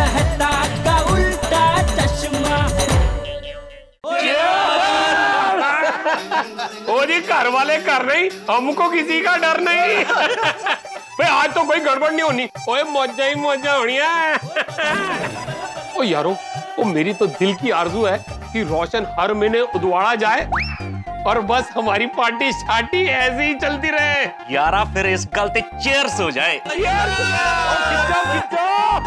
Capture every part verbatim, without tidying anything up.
मेहता का उल्टा चश्मा। ओ जी घर वाले कर नहीं, हमको किसी का डर नहीं। भाई आज तो कोई गड़बड़ नहीं होनी, ओए मौजा ही मौजा होनी है। ओ यारो, ओ मेरी तो दिल की आरज़ू है कि रोशन हर महीने उदवाड़ा जाए और बस हमारी पार्टी शाटी ऐसे ही चलती रहे। यारा फिर इस गलती चेयर्स हो जाए। खिंचो खिंचो।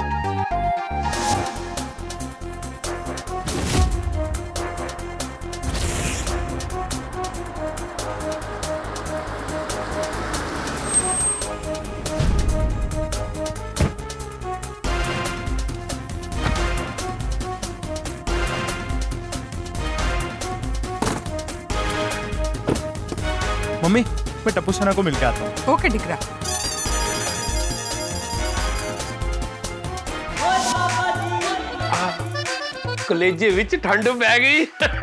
मम्मी मैं टप्पू सना को मिलके आता हूँ। ओके डिकरा। कलेजे विच ठंड पै गई।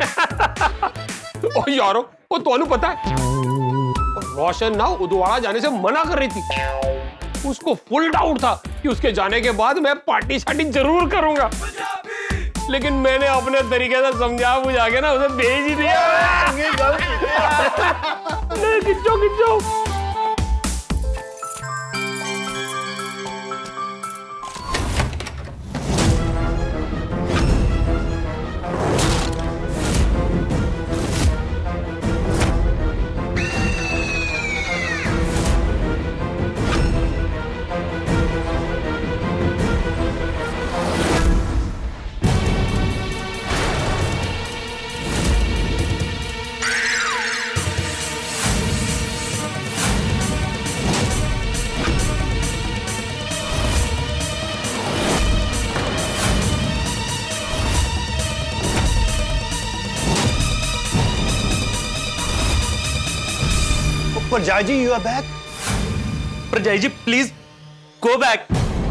ओ यारो, वो ਤੁਹਾਨੂੰ पता है रोशन ना उदवाड़ा जाने से मना कर रही थी। उसको फुल डाउट था कि उसके जाने के बाद मैं पार्टी शार्टी जरूर करूंगा, लेकिन मैंने अपने तरीके से समझा बुझा के ना उसे भेज ही दिया। नहीं खिंचो खिंचो। परजाई जी, यू आर बैक। परजाई जी प्लीज गो बैक।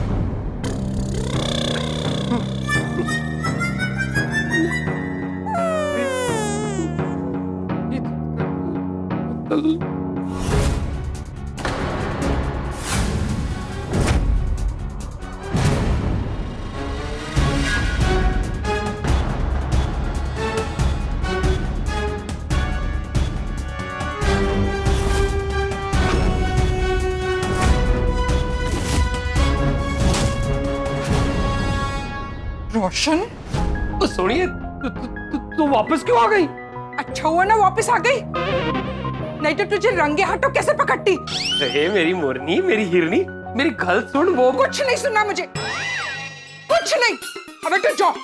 रोशन, तो सुनिए, तू, तू, तू, तू वापस क्यों आ गई? अच्छा हुआ ना वापस आ गई, नहीं तो तुझे रंगे हाथों कैसे पकड़ती। अरे मेरी मोरनी, मेरी हिरनी, मेरी गल सुन। वो कुछ नहीं सुनना मुझे, कुछ नहीं। अबे तू जाओ।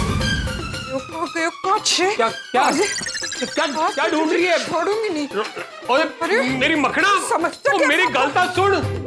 क्या क्या क्या क्या ढूंढ रही है? छोड़ूंगी नहीं। अरे मेरी मखना, समझता क्या? मेरी गलता सुन।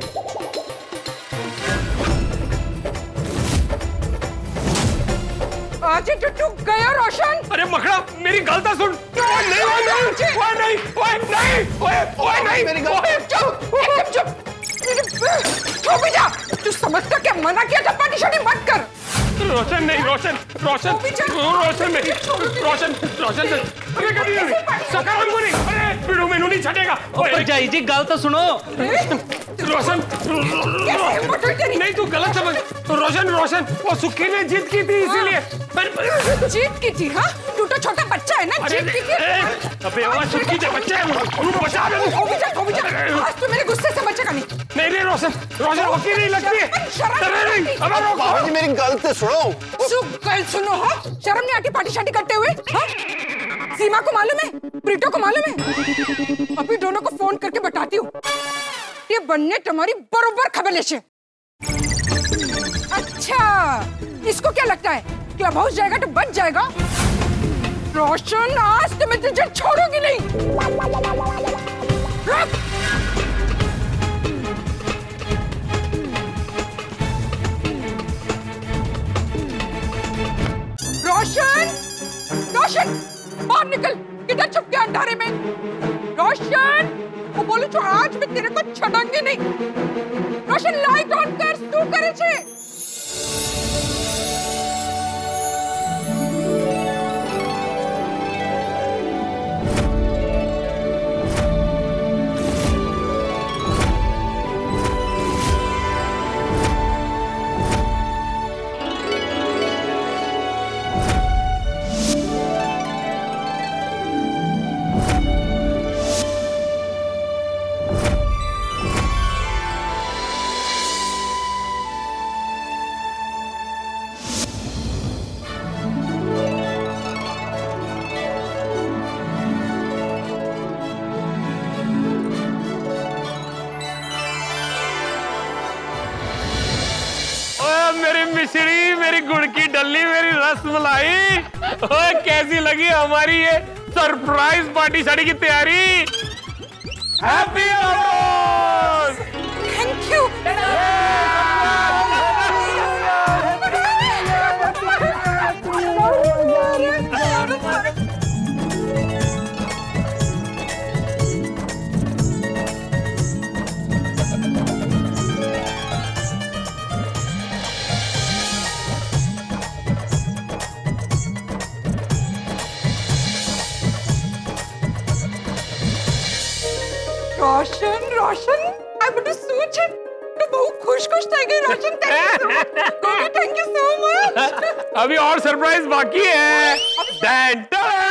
आज टुट्टू गया रोशन। अरे मखना, मेरी गलता सुन। ओए नहीं, ओए नहीं, ओए नहीं, ओए नहीं, ओए ओए नहीं, मेरी गलती। चुप, एकदम चुप। चुप ही जा। तू समझता क्या मना किया था पार्टी शार्टी मत कर। रोशन नहीं, रोशन, रोशन, रोशन नहीं, रोशन, रोशन नहीं। अरे कभी नहीं, सकारात्मक नहीं। अरे पिड़ू मेनू नहीं छटेगा। परजाई जी गल तो सुनो। रोशन, नहीं तू गलत समझ। रोशन, रोशन, वो सुक्की ने जीत की थी इसीलिए। जीत की थी? हाँ, तू तो छोटा बच्चा है ना, जीत की थी। अबे वो सुक्की के बच्चे हैं, उनको बचा ले। हो भी जा, हो भी जा। आज तू मेरे गुस्से से बचेगा नहीं। नहीं नहीं रोशन, रोशन होकी नहीं लगती है। अबे नहीं, अबे रोको। बाबा जी मेरी गल तो सुनो। सुन गल सुनो। हाँ, शर्म नहीं आती पार्टी शार्टी करते हुए? हाँ, सीमा को मालूम है, प्रीतो को मालूम है। अभी दोनों को फोन करके बताती हूँ। ये बनने तुम्हारी बरोबर खबर ले। अच्छा, इसको क्या लगता है क्लब हाउस जाएगा तो बच जाएगा? रोशन, आज तो मैं तुझे छोड़ूंगी नहीं। रुक। रोशन, रोशन, बाहर निकल। किधर छुप गया अंधारे में? रोशन, वो बोलू तो आज मैं तेरे को छोड़ूंगी नहीं। रोशन, लाइट ऑन कर, तू करे छे। मेरी मिश्री, मेरी गुड़ की डल्ली, मेरी रसमलाई। ओए कैसी लगी हमारी ये सरप्राइज पार्टी शादी की तैयारी? Happy Navroz. Thank you. Roshan Roshan I want to such it. तो बहुत खुश खुश થઈ ગઈ Roshan. Thank you so much. अभी और सरप्राइज बाकी है। डैन डैन।